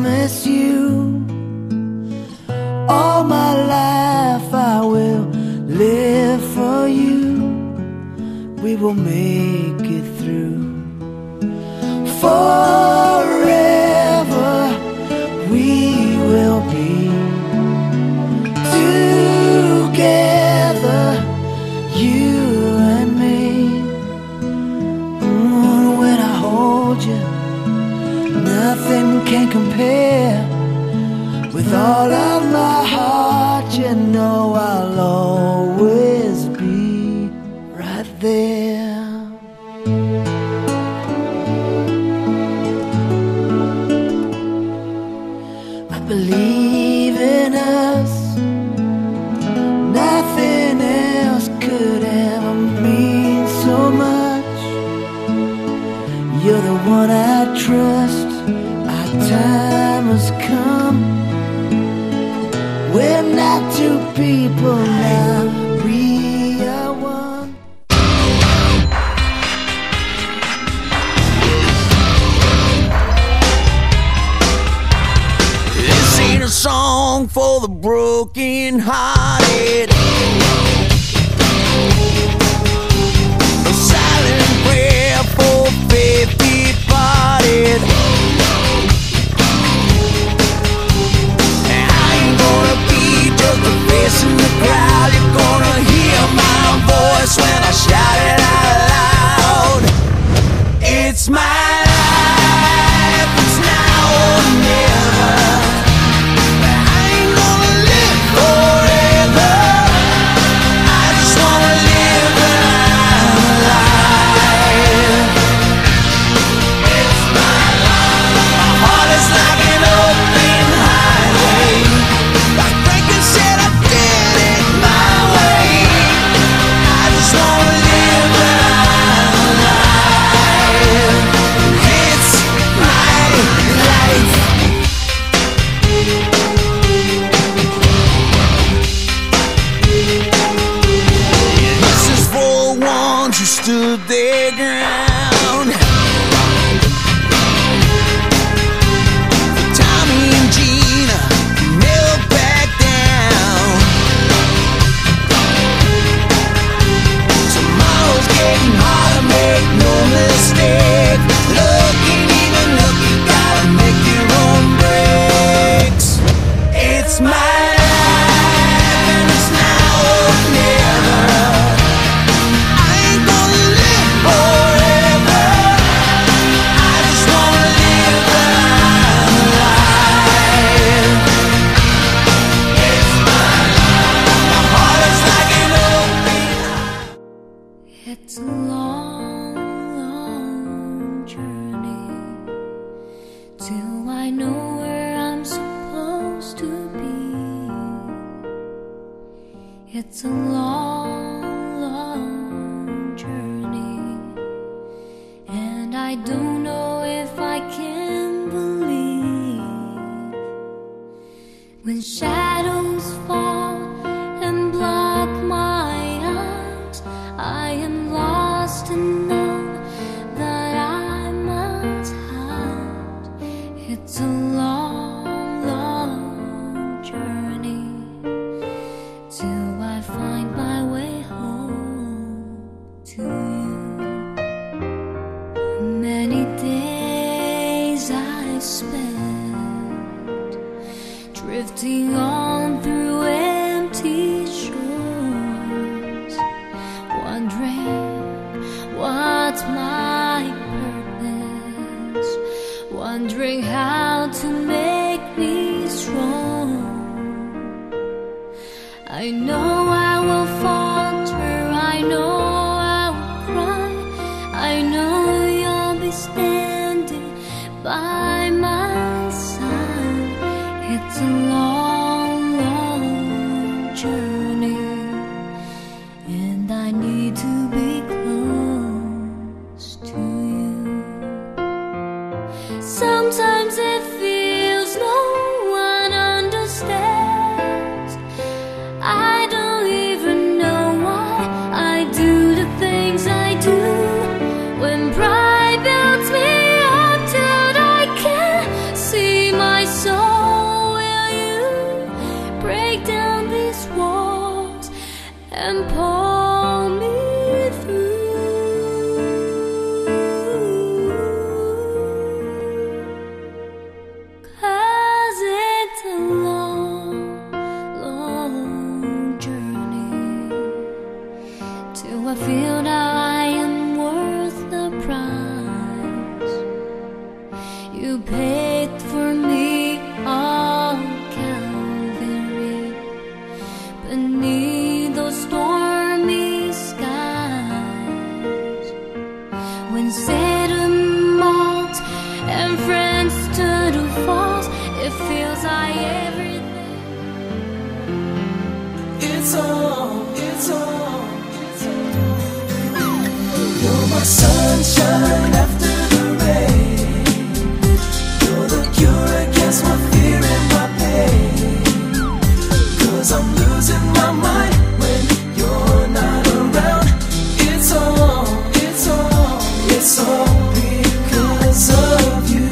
promise you, all my life I will live for you. We will make it through. Forever we will be together, you and me. When I hold you, nothing can compare. With all of my heart, you know I'll always be right there. I believe in us. Nothing else could ever mean so much. You're the one I trust. Our time has come. We're not two people now, we are one. This ain't a song for the broken-hearted, a silent prayer for faith departed. In the crowd, you're gonna hear my voice when I shout it out loud. It's my life, it's now or never. I ain't gonna live forever. I just wanna live alive. It's my life. My heart is like an open highway. Like Franklin said, I did it my way. I just wanna live alive. It's my life. This is for ones who stood their ground. For Tommy and Gina, never back down. Tomorrow's getting harder, make no mistake. Looking, even look, you gotta make your own breaks. It's my life, and it's now or never. I ain't gonna live forever. I just wanna live alive. It's my life. My heart is like an open. It's a long, long journey till I know where I'm supposed to be. It's a long, long journey, and I don't know if I can believe when shadows fall and block my eyes. I am lost and know that I must hide. It's a long, long journey till I find my way home to you. Many days I spent drifting on through empty shores, wondering what's my purpose, wondering how to make me strong. I know I will falter, I know I will cry, I know you'll be standing by my side. It's a long, long journey, and I need to be close to you. Sometimes it feels no one understands. I don't even know why I do the things I do. When pride builds me up till I can't see myself. You paid for me on Calvary, beneath those stormy skies. When Satan mocked and friends stood false, it feels like everything. It's all, it's all, it's all. You're my sunshine after the rain. You're the cure against my fear and my pain. 'Cause I'm losing my mind when you're not around. It's all, it's all, it's all because of you.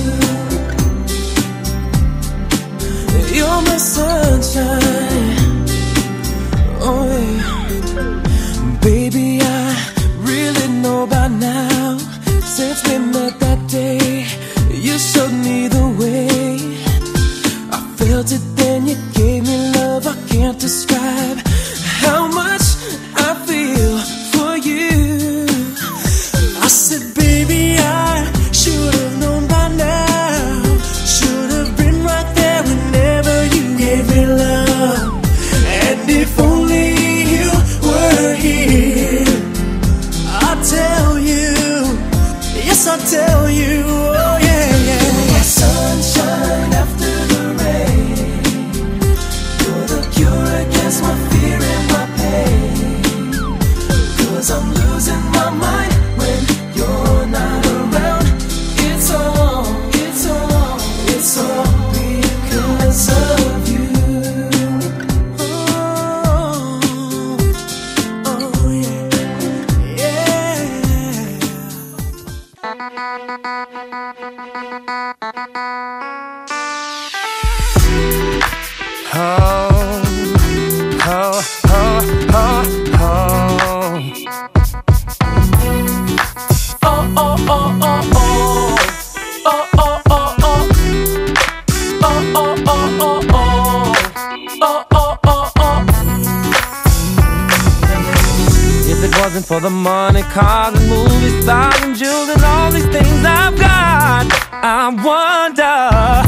You're my sunshine. Oh yeah. Baby, I really know by now, since we met that day, you showed me the way. I felt it then, you gave me love I can't describe how much I feel for you. I said, baby, I should have known by now, should have been right there whenever you gave me love. And if only you were here, I'll tell you, yes I'll tell you, oh yeah, yeah. You're my sunshine after the rain. You're the cure against my fear and my pain. 'Cause I'm losing my mind when you're not around. It's all, it's all, it's all because of you. If it wasn't for the money, cars and movie stars and jewels and all these things I've got, I wonder